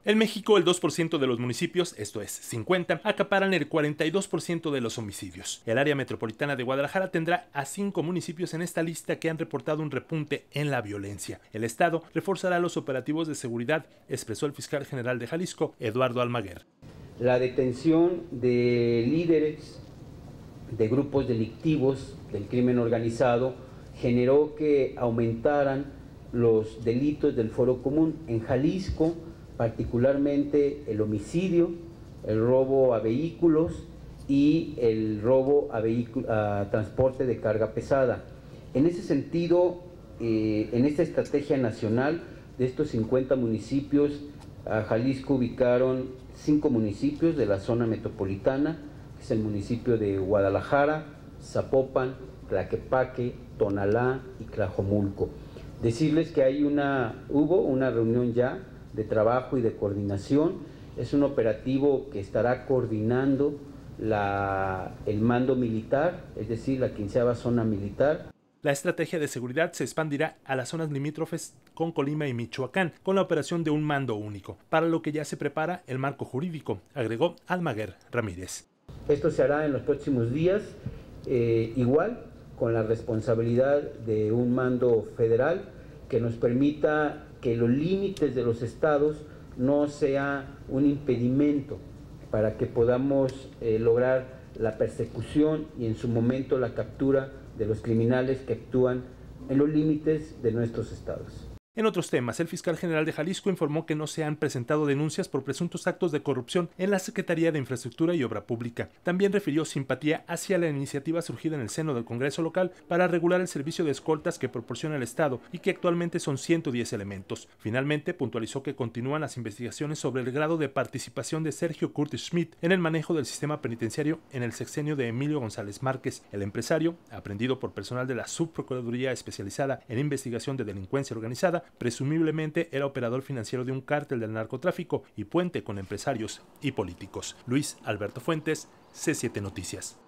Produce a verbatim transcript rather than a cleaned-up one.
En México, el dos por ciento de los municipios, esto es, cincuenta, acaparan el cuarenta y dos por ciento de los homicidios. El área metropolitana de Guadalajara tendrá a cinco municipios en esta lista que han reportado un repunte en la violencia. El Estado reforzará los operativos de seguridad, expresó el fiscal general de Jalisco, Eduardo Almaguer. La detención de líderes de grupos delictivos del crimen organizado generó que aumentaran los delitos del foro común. En Jalisco, particularmente el homicidio, el robo a vehículos y el robo a, a transporte de carga pesada. En ese sentido, eh, en esta estrategia nacional de estos cincuenta municipios, a Jalisco ubicaron cinco municipios de la zona metropolitana, que es el municipio de Guadalajara, Zapopan, Tlaquepaque, Tonalá y Tlajomulco. Decirles que hay una, hubo una reunión ya de trabajo y de coordinación. Es un operativo que estará coordinando la, el mando militar, es decir, la quinceava zona militar. La estrategia de seguridad se expandirá a las zonas limítrofes con Colima y Michoacán, con la operación de un mando único, para lo que ya se prepara el marco jurídico, agregó Almaguer Ramírez. Esto se hará en los próximos días, eh, igual con la responsabilidad de un mando federal que nos permita que los límites de los estados no sea un impedimento para que podamos eh, lograr la persecución y en su momento la captura de los criminales que actúan en los límites de nuestros estados. En otros temas, el fiscal general de Jalisco informó que no se han presentado denuncias por presuntos actos de corrupción en la Secretaría de Infraestructura y Obra Pública. También refirió simpatía hacia la iniciativa surgida en el seno del Congreso local para regular el servicio de escoltas que proporciona el Estado y que actualmente son ciento diez elementos. Finalmente, puntualizó que continúan las investigaciones sobre el grado de participación de Sergio Curtis Schmidt en el manejo del sistema penitenciario en el sexenio de Emilio González Márquez. El empresario, aprendido por personal de la Subprocuraduría especializada en investigación de delincuencia organizada, presumiblemente era operador financiero de un cártel del narcotráfico y puente con empresarios y políticos. Luis Alberto Fuentes, C siete Noticias.